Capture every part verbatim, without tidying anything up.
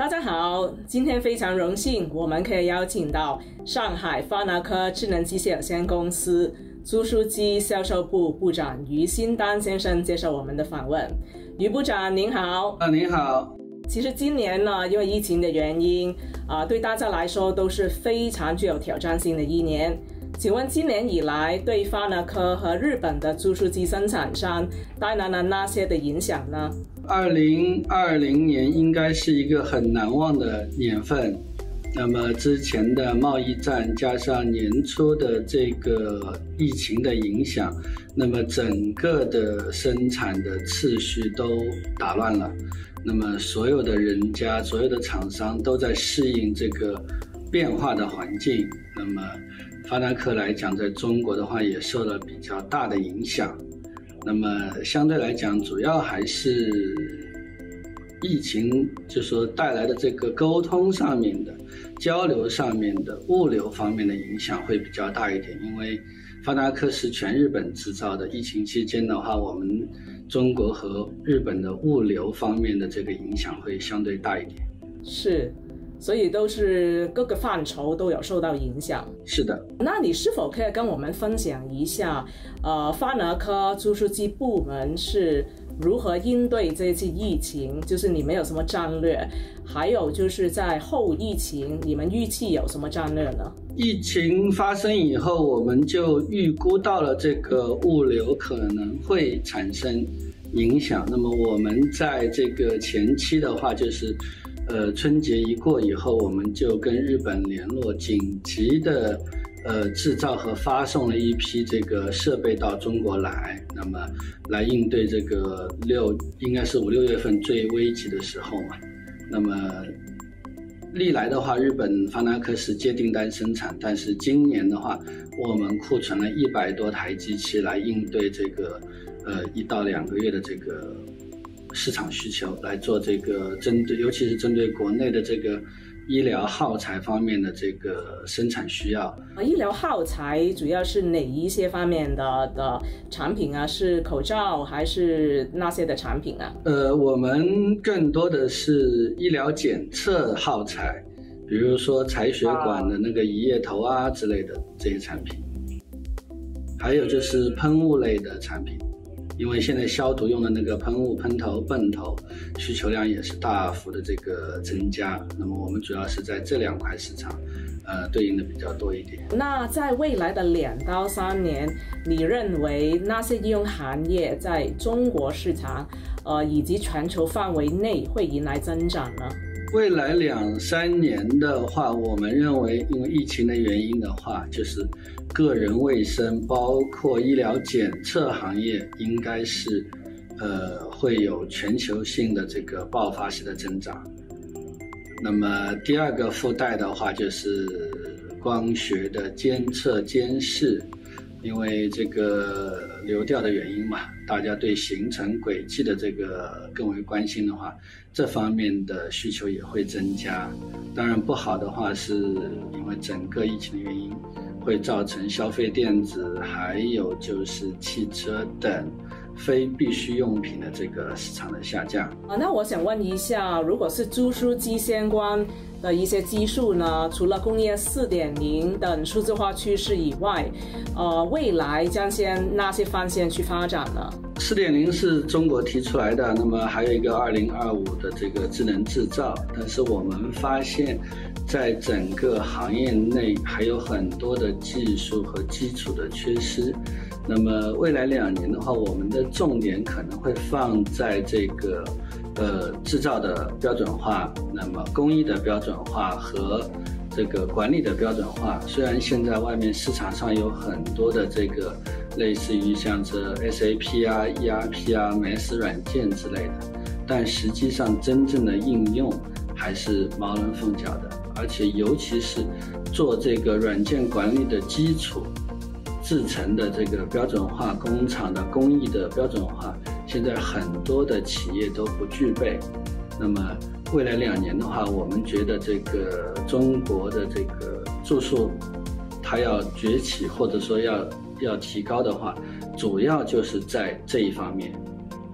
大家好，今天非常荣幸，我们可以邀请到上海发拿科智能机械有限公司租书机销售部部长于新丹先生接受我们的访问。于部长您好。 啊，您好。 其实今年呢，因为疫情的原因，啊、呃，对大家来说都是非常具有挑战性的一年。请问今年以来，对发拿科和日本的租书机生产商带来了哪些的影响呢？ 二零二零年应该是一个很难忘的年份。那么之前的贸易战加上年初的这个疫情的影响，那么整个的生产的次序都打乱了。那么所有的人家、所有的厂商都在适应这个变化的环境。那么发拿科来讲，在中国的话也受了比较大的影响。那么相对来讲，主要还是疫情就说带来的这个沟通上面的、交流上面的、物流方面的影响会比较大一点。因为发拿科是全日本制造的，疫情期间的话，我们中国和日本的物流方面的这个影响会相对大一点。 是，所以都是各个范畴都有受到影响。 是的。 那你是否可以跟我们分享一下，呃，发拿科租书机部门是如何应对这次疫情？就是你们有什么战略？还有就是在后疫情，你们预期有什么战略呢？ 疫情发生以后，我们就预估到了这个物流可能会产生影响。那么我们在这个前期的话，就是呃春节一过以后，我们就跟日本联络，紧急的呃制造和发送了一批这个设备到中国来，那么来应对这个六应该是五六月份最危急的时候嘛。那么历来的话，日本发拿科是接订单生产，但是今年的话，我们库存了一百多台机器来应对这个呃一到两个月的这个市场需求，来做这个针对，尤其是针对国内的这个医疗耗材方面的这个生产需要。 医疗耗材主要是哪一些方面的的产品啊？是口罩还是那些的产品啊？ 呃，我们更多的是医疗检测耗材，比如说采血管的那个移液头啊之类的这些产品，还有就是喷雾类的产品。因为现在消毒用的那个喷雾、喷头、泵头需求量也是大幅的这个增加，那么我们主要是在这两块市场呃对应的比较多一点。 那在未来的两到三年，你认为那些应用行业在中国市场呃以及全球范围内会迎来增长呢？ 未来两三年的话，我们认为因为疫情的原因的话，就是个人卫生包括医疗检测行业应该是呃会有全球性的这个爆发式的增长。那么第二个附带的话就是光学的监测监视，因为这个流调的原因嘛，大家对行程轨迹的这个更为关心的话，这方面的需求也会增加。当然不好的话是因为整个疫情的原因会造成消费电子还有就是汽车等非必需用品的这个市场的下降。 啊，那我想问一下，如果是租书机相关的一些技术呢，除了工业 四点零 等数字化趋势以外，呃，未来将向哪些方向去发展呢？ 四点零 是中国提出来的，那么还有一个二零二五的这个智能制造，但是我们发现在整个行业内还有很多的技术和基础的缺失。那么未来两年的话，我们的重点可能会放在这个呃制造的标准化，那么工艺的标准化和这个管理的标准化。虽然现在外面市场上有很多的这个类似于像这 S A P 啊、E R P 啊、M S 软件之类的，但实际上真正的应用还是毛人凤脚的，而且尤其是做这个软件管理的基础制成的这个标准化，工厂的工艺的标准化，现在很多的企业都不具备。那么未来两年的话，我们觉得这个中国的这个住宿它要崛起，或者说要要提高的话，主要就是在这一方面。那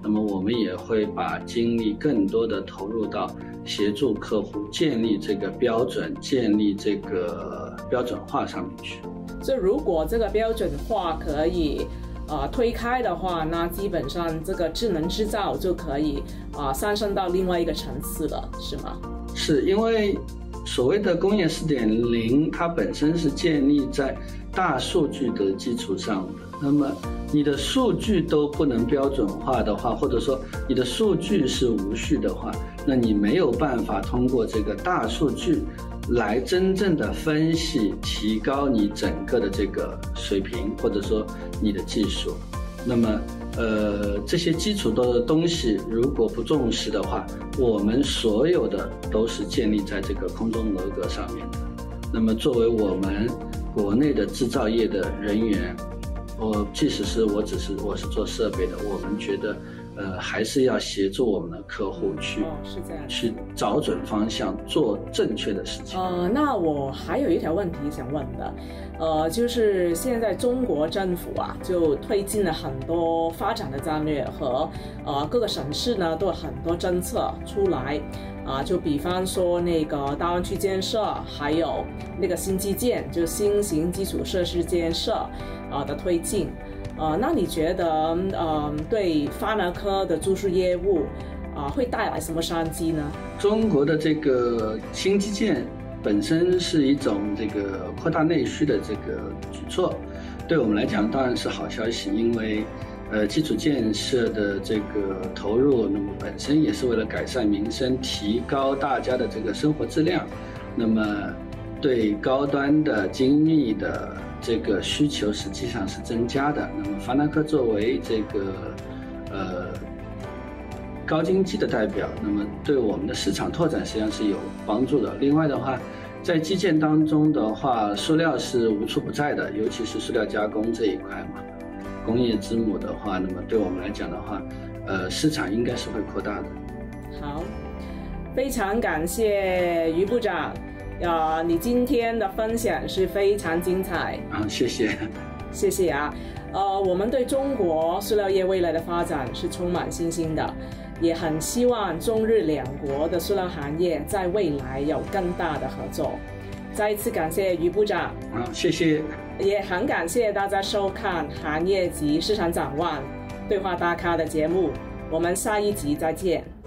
那么我们也会把精力更多的投入到协助客户建立这个标准，建立这个标准化上面去。 所以如果这个标准化可以呃推开的话，那基本上这个智能制造就可以啊、呃、上升到另外一个层次了，是吗？ 是，因为所谓的工业 四点零 它本身是建立在大数据的基础上的，那么你的数据都不能标准化的话，或者说你的数据是无序的话，那你没有办法通过这个大数据来真正的分析提高你整个的这个水平，或者说你的技术。那么呃，这些基础的东西如果不重视的话，我们所有的都是建立在这个空中楼阁上面的。那么作为我们国内的制造业的人员，我即使是我只是我是做设备的，我们觉得呃还是要协助我们的客户去、 哦、是这样去找准方向，做正确的事情。 呃，那我还有一条问题想问的，呃，就是现在中国政府啊，就推进了很多发展的战略和呃各个省市呢都有很多政策出来。啊，就比方说那个大湾区建设，还有那个新基建，就新型基础设施建设啊的推进，啊，那你觉得呃对发那科的注塑业务啊会带来什么商机呢？ 中国的这个新基建本身是一种这个扩大内需的这个举措，对我们来讲当然是好消息，因为呃，基础建设的这个投入，那么本身也是为了改善民生，提高大家的这个生活质量。那么，对高端的、精密的这个需求实际上是增加的。那么，发那科作为这个呃高精机的代表，那么对我们的市场拓展实际上是有帮助的。另外的话，在基建当中的话，塑料是无处不在的，尤其是塑料加工这一块嘛。工业之母的话，那么对我们来讲的话，呃，市场应该是会扩大的。 好，非常感谢于部长，呃，你今天的分享是非常精彩。 啊，谢谢， 谢谢啊。呃，我们对中国塑料业未来的发展是充满信心的，也很希望中日两国的塑料行业在未来有更大的合作。再一次感谢于部长。 啊，谢谢。 也很感谢大家收看行业及市场展望对话大咖的节目，我们下一集再见。